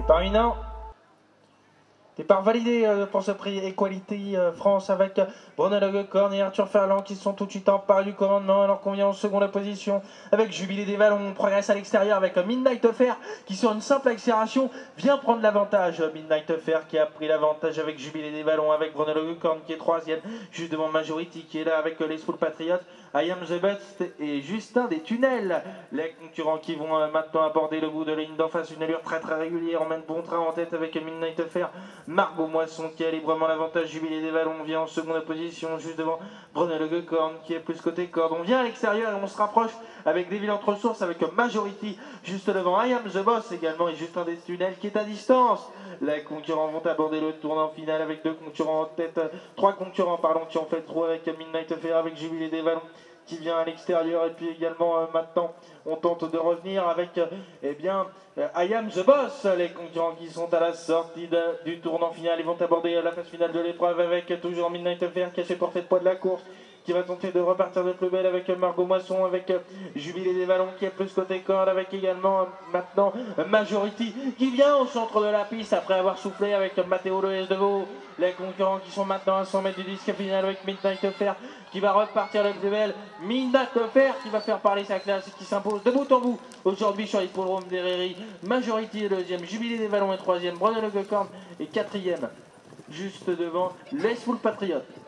Départ imminent. Départ validé pour ce prix Equality France avec Bruno Legecorn et Arthur Ferland qui sont tout de suite en part du commandement alors qu'on vient en seconde position avec Jubilé des Vallons. On progresse à l'extérieur avec Midnight Affair qui sur une simple accélération vient prendre l'avantage. Midnight Affair qui a pris l'avantage avec Jubilé des Vallons avec Bruno Legecorn qui est troisième juste devant Majority qui est là avec les Full Patriots, I Am The Best et Justin des Tunnels. Les concurrents qui vont maintenant aborder le bout de la ligne d'en face, une allure très régulière. On mène bon train en tête avec Midnight Affair. Margot Moisson qui a librement l'avantage. Jubilé des Vallons vient en seconde position juste devant Bruno Legecorn qui est plus côté corde. On vient à l'extérieur et on se rapproche avec Devil entre sources avec Majority juste devant I Am The Boss également et Justin des Tunnels qui est à distance. Les concurrents vont aborder le tournant final avec deux concurrents en tête, trois concurrents pardon qui ont fait le trou avec Midnight Affair avec Jubilé des Vallons qui vient à l'extérieur et puis également maintenant on tente de revenir avec eh bien I Am The Boss. Les concurrents qui sont à la sortie du tournant final, ils vont aborder la phase finale de l'épreuve avec toujours Midnight Affair qui a fait porter le poids de la course, qui va tenter de repartir de plus belle avec Margot Moisson, avec Jubilé des Vallons qui est plus côté corde, avec également maintenant Majority qui vient au centre de la piste après avoir soufflé avec Matteo Loès de Vaux. Les concurrents qui sont maintenant à 100 mètres du disque final avec Midnight Affair qui va repartir de plus belle. Midnight Affair qui va faire parler sa classe et qui s'impose de bout en bout aujourd'hui sur l'hippodrome d'Herreri. Majority est deuxième, Jubilé des Vallons est troisième, Bruno Legecorn est quatrième juste devant les Full Patriots.